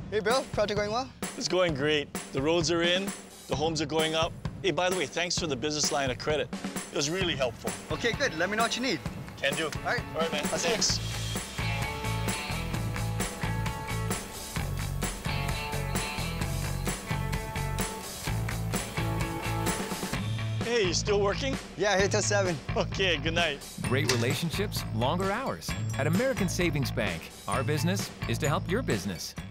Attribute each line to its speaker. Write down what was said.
Speaker 1: Hey, Bill. Project going well?
Speaker 2: It's going great. The roads are in, the homes are going up. Hey, by the way, thanks for the business line of credit. It was really helpful.
Speaker 1: Okay, good. Let me know what you need.
Speaker 2: Can do.
Speaker 1: All right,
Speaker 2: man.
Speaker 1: I'll see you.
Speaker 2: Thanks. Hey, you still working?
Speaker 1: Yeah, here till 7.
Speaker 2: Okay, good night.
Speaker 3: Great relationships, longer hours. At American Savings Bank, our business is to help your business.